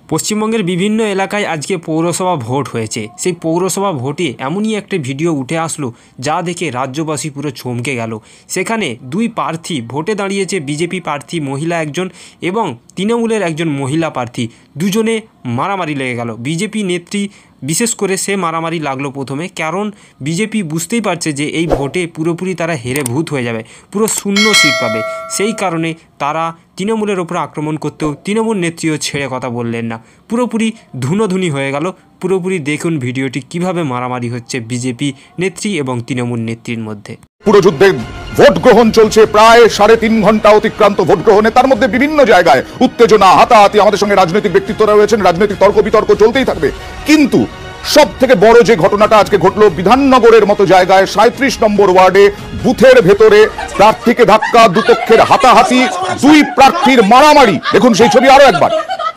পশ্চিমবঙ্গের বিভিন্ন এলাকায় আজকে পৌরসভা ভোট হয়েছে। সেই পৌরসভা ভোটে এমনই একটা ভিডিও উঠে আসলো যা দেখে রাজ্যবাসী পুরো চমকে গেল। সেখানে দুই প্রার্থী ভোটে দাঁড়িয়েছে, বিজেপি প্রার্থী মহিলা একজন এবং তৃণমূলের একজন মহিলা প্রার্থী, দুজনে মারামারি লেগে গেল। বিজেপি নেত্রী বিশেষ করে সে মারামারি লাগলো প্রথমে, কারণ বিজেপি বুঝতেই পারছে যে এই ভোটে পুরোপুরি তারা হেরে ভূত হয়ে যাবে, পুরো শূন্য সিট পাবে। সেই কারণে তারা তৃণমূলের ওপর আক্রমণ করতেও তৃণমূল নেত্রীও ছেড়ে কথা বললেন না, পুরোপুরি ধুনোধুনি হয়ে গেল। পুরোপুরি দেখুন ভিডিওটি কিভাবে মারামারি হচ্ছে বিজেপি নেত্রী এবং তৃণমূল নেত্রীর মধ্যে। পুরো যুদ্ধে ভোট গ্রহণ চলছে, প্রায় 3.5 ঘন্টা অতিক্রান্ত ভোট গ্রহণে। তার মধ্যে বিভিন্ন জায়গায় উত্তেজনা, হাতাহাতি, আমাদের সঙ্গে রাজনৈতিক ব্যক্তিত্বরা রয়েছেন, রাজনৈতিক তর্ক বিতর্ক চলতেই থাকবে। কিন্তু সব থেকে বড় যে ঘটনাটা আজকে ঘটলো বিধাননগরের মতো জায়গায় 37 নম্বর ওয়ার্ডে বুথের ভেতরে প্রার্থীকে ধাক্কা, দুপক্ষের হাতাহাতি, দুই প্রার্থীর মারামারি। দেখুন সেই ছবি আরো একবার।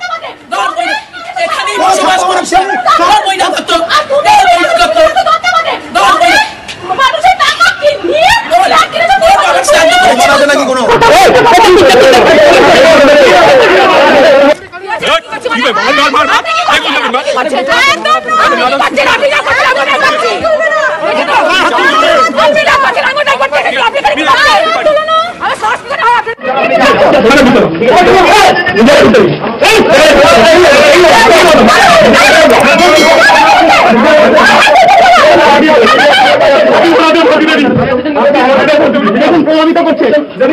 প্রভাবিত করছে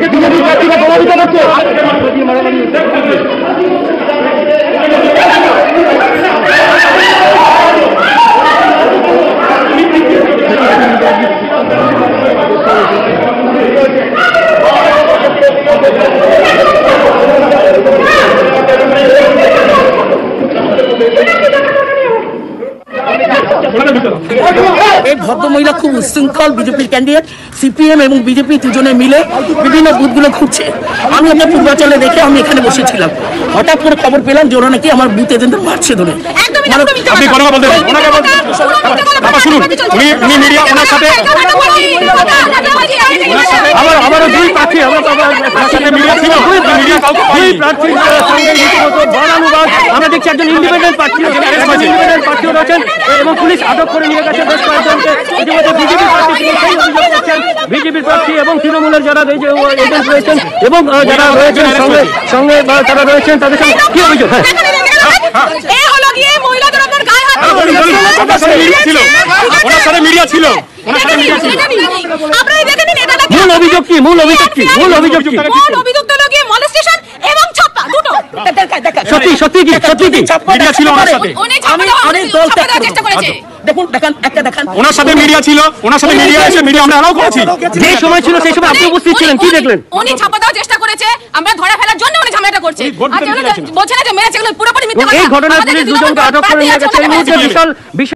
এই ভদ্রমহিলা খুব উচ্ছৃঙ্খল, বিজেপির ক্যান্ডিডেট, সিপিএম এবং বিজেপি দুজনে মিলে বিভিন্ন বুথগুলো ঘুরছে। আমি আপনার পূর্বাচলে দেখে আমি এখানে বসেছিলাম, হঠাৎ করে খবর পেলাম যে ওরা নাকি আমার বুথ এজেন্টদের মারছে ধরে। আমরা দেখছি একজন ইন্ডিপেন্ডেন্ট প্রার্থীও রয়েছেন এবং পুলিশ আটক করে নিয়ে গেছে বেশ কয়েকজনকে। ইতিমধ্যে বিজেপি প্রার্থী এবং তৃণমূলের যারা এজেন্ট রয়েছেন এবং যারা রয়েছেন সঙ্গে তারা রয়েছেন, তাদের সঙ্গে কি অভিযোগ? মূল অভিযোগ কি? সত্যি কি মিডিয়া ছিল ওনার সাথে? ওনার সাথে মিডিয়া ছিল, ওনার সাথে মিডিয়া এসে মিডিয়া আমরা অ্যালাউ করেছি। যে সময় ছিল সেই সময় আপনি উপস্থিত ছিলেন, কি দেখলেন? উনি ছাপা দেওয়ার চেষ্টা করেছে, আমরা ধরে ফেলার জন্য উনি ঝামেলাটা করছে। বলছে না যে মেরেছে, এগুলো পুরোপুরি মিথ্যা কথা। এই ঘটনায় পুলিশ দুজনকে আটক করে নিয়ে গেছে। এই মুহূর্তে বিশাল